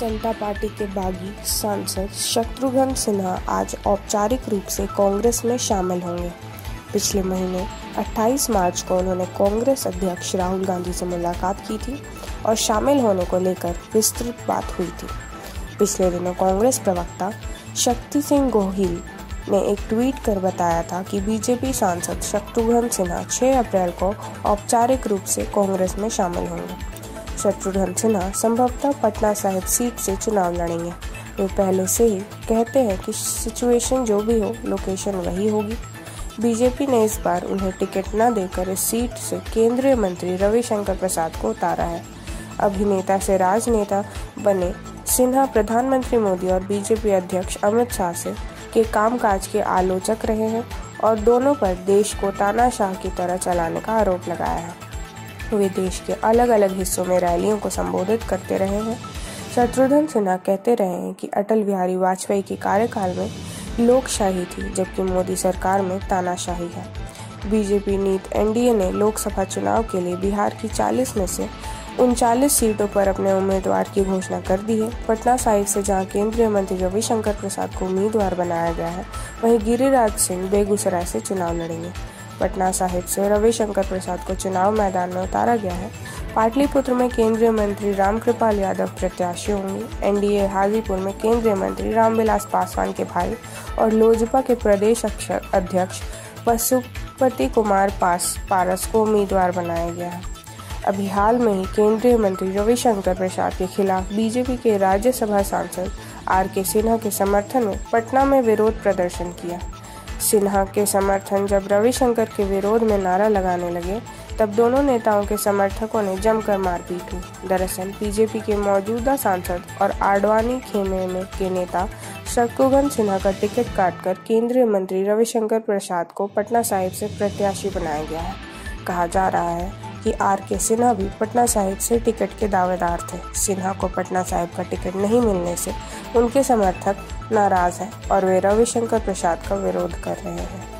जनता party के बागी सांसद शत्रुघ्न सिन्हा आज औपचारिक रूप से कांग्रेस में शामिल होंगे। पिछले महीने 28 मार्च को उन्होंने कांग्रेस अध्यक्ष राहुल गांधी से मुलाकात की थी और शामिल होने को लेकर विस्तृत बात हुई थी। पिछले दिनों कांग्रेस प्रवक्ता शक्ति सिंह गोहिल ने एक ट्वीट कर बताया था कि बीजेपी सांसद शत्रुघ्न सिन्हा 6 अप्रैल को औपचारिक रूप से कांग्रेस में शामिल होंगे। शत्रुघ्न सिन्हा संभवतः पटना साहिब सीट से चुनाव लड़ेंगे। वे पहले से ही कहते हैं कि सिचुएशन जो भी हो, लोकेशन वही होगी। बीजेपी ने इस बार उन्हें टिकट न देकर इस सीट से केंद्रीय मंत्री रविशंकर प्रसाद को उतारा है। अभिनेता से राजनेता बने सिन्हा प्रधानमंत्री मोदी और बीजेपी अध्यक्ष अमित शाह से के कामकाज के आलोचक रहे हैं और दोनों पर देश को तानाशाह की तरह चलाने का आरोप लगाया है। वे देश के अलग अलग हिस्सों में रैलियों को संबोधित करते रहे हैं। शत्रुघ्न सिन्हा कहते रहे हैं कि अटल बिहारी वाजपेयी के कार्यकाल में लोकशाही थी, जबकि मोदी सरकार में तानाशाही है। बीजेपी नीत एनडीए ने लोकसभा चुनाव के लिए बिहार की 40 में से 39 सीटों पर अपने उम्मीदवार की घोषणा कर दी है। पटना साहिब से जहां केंद्रीय मंत्री रविशंकर प्रसाद को उम्मीदवार बनाया गया है, वहीं गिरिराज सिंह बेगूसराय से चुनाव लड़ेंगे। पटना साहिब से रविशंकर प्रसाद को चुनाव मैदान में उतारा गया है। पाटलिपुत्र में केंद्रीय मंत्री रामकृपाल यादव प्रत्याशी होंगे। एनडीए हाजीपुर में केंद्रीय मंत्री रामविलास पासवान के भाई और लोजपा के प्रदेश अध्यक्ष पशुपति कुमार पारस को उम्मीदवार बनाया गया है। अभी हाल में ही केंद्रीय मंत्री रविशंकर प्रसाद के खिलाफ बीजेपी के राज्यसभा सांसद आर.के. सिन्हा के समर्थन में पटना में विरोध प्रदर्शन किया। सिन्हा के समर्थन जब रविशंकर के विरोध में नारा लगाने लगे, तब दोनों नेताओं के समर्थकों ने जमकर मारपीट हुई। दरअसल बीजेपी के मौजूदा सांसद और आडवाणी खेमे में के नेता शत्रुघ्न सिन्हा का टिकट काटकर केंद्रीय मंत्री रविशंकर प्रसाद को पटना साहिब से प्रत्याशी बनाया गया है। कहा जा रहा है कि आर.के. सिन्हा भी पटना साहिब से टिकट के दावेदार थे। सिन्हा को पटना साहिब का टिकट नहीं मिलने से उनके समर्थक नाराज हैं और वे रविशंकर प्रसाद का विरोध कर रहे हैं।